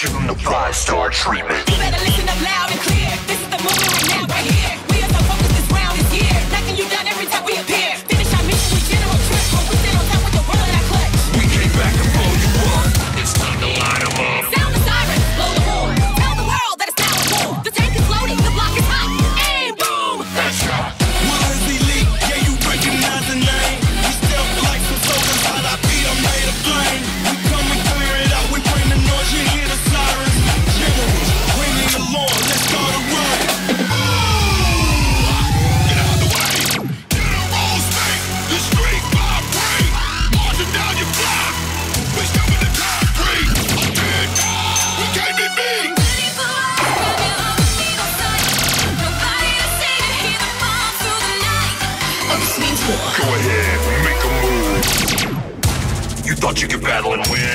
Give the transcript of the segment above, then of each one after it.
Give them the 5-star treatment. You better listen up loud and clear. This is the moment right now, right here. We are so focused this round is here. Knocking you down every time we appear. Finish our mission with general trip. Or we sit on top with the world in our clutch. We came back to blow you up. It's time to line them up. Sound the sirens, blow the horn. Tell the world that it's now a war. The tank is loaded, the block is hot. Aim, boom! Headshot. Woodland's elite, yeah, you recognize the name. We stealth like some soldiers, hot our feet are made of flame. We come and clear it out, we bring the noise, you hear the sirens. Generals, bring the alarm, let's start a run. Get out of the way. Generals make the street vibrate. Marching down your block. We stepping the concrete. You can't be beat. Go ahead, make a move. You thought you could battle and win?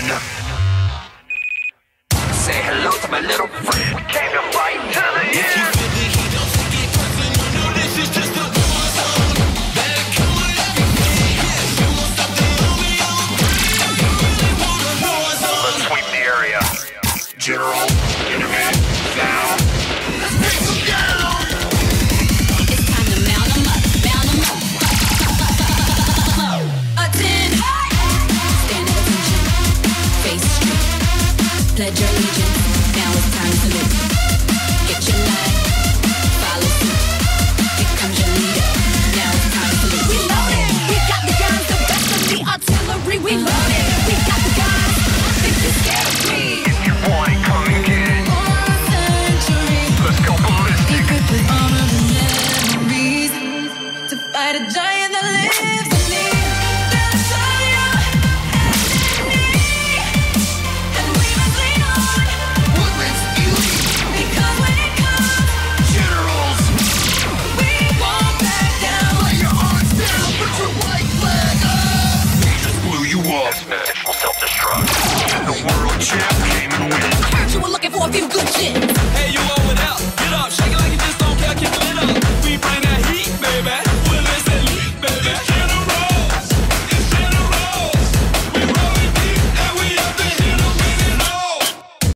Say hello to my little friend. We came to fight to the end. If you feel the heat, don't take it personal, no, this is just a war zone. Better come with everything, yeah. You won't stop the army, I'm free. You really want a war zone. Let's sweep the area. General, enemy, down. Let's take them down. It's time to mount them up, bound them up. Attend. Stand at attention. Face straight. Pledge your allegiance. Now it's time to salute. Get your line. Follow suit. Here comes your leader. Now it's time to salute. We loaded. We got the guns, the best of the artillery. We loaded. We got the guns. I think you're scared of me. If you want it, come and get it. Let's go ballistic. Memories to fight a giant that lives in me. They'll show you enemy, and we must lean on. Woodland's elite. Because when it comes, Generals. we won't back down. Lay your arms down. Put your white flag up. We just blew you up. Initial self-destruct. The world champ came and went. thought you were looking for a few good shit.